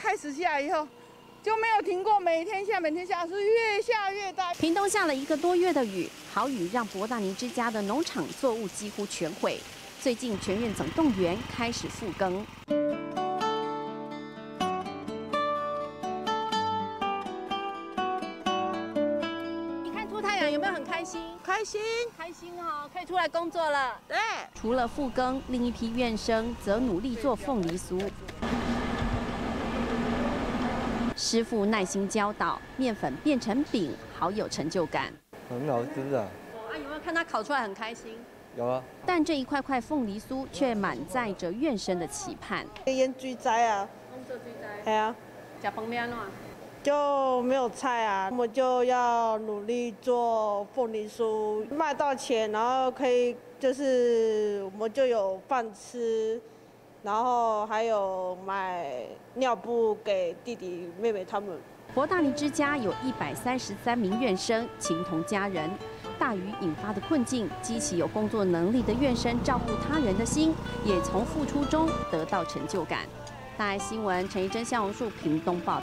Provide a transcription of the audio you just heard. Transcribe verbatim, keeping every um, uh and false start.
开始下以后，就没有停过，每天下，每天下，是越下越大。 屏东下了一个多月的雨，好雨让博大尼之家的农场作物几乎全毁。最近全院总动员开始复耕。你看出太阳有没有很开心？ 开心， 开心哦，可以出来工作了。 对。 除了复耕，另一批院生则努力做凤梨酥。师傅耐心教导，面粉变成饼，好有成就感。 很好吃啊！ 啊，有没有看他烤出来很开心？ 有啊。 但这一块块凤梨酥却满载着院生的期盼。 腌水斋啊， 工作最哉。 系啊。 吃饭要安怎？ 就没有菜啊，我们就要努力做凤梨酥，卖到钱，然后可以就是我们就有饭吃。然后还有买尿布给弟弟妹妹他们。 博大尼之家有一百三十三名院生，情同家人。大雨引发的困境，激起有工作能力的院生照顾他人的心，也从付出中得到成就感。大爱新闻陈怡贞、萧红树屏东报。